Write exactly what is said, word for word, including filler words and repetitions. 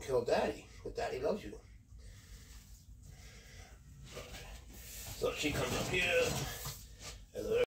kill Daddy, but Daddy loves you. So she comes up here.